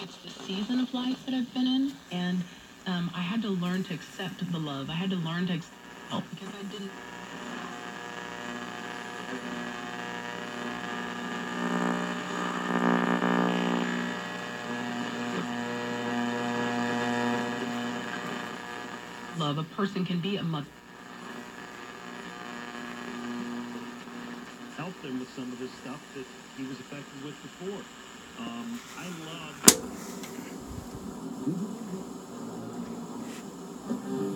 It's the season of life that I've been in, and I had to learn to accept the love. I had to learn to accept help because I didn't love. A person can be a mother. Help him with some of the stuff that he was affected with before. I love